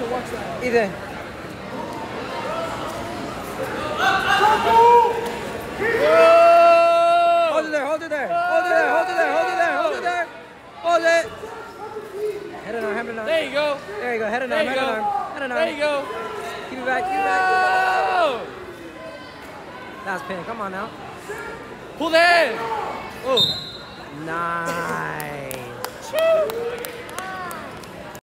can watch that. Ethan. Hold it there, hold it there, hold it there, hold it there, hold it there, hold it there. Hold it. Head and arm, head and arm. There you go. There you go, head and arm, head and arm, head and arm. There you go. Keep it back, keep it back. Oh! That's pin, come on now. Pull the head. Oh. Nice.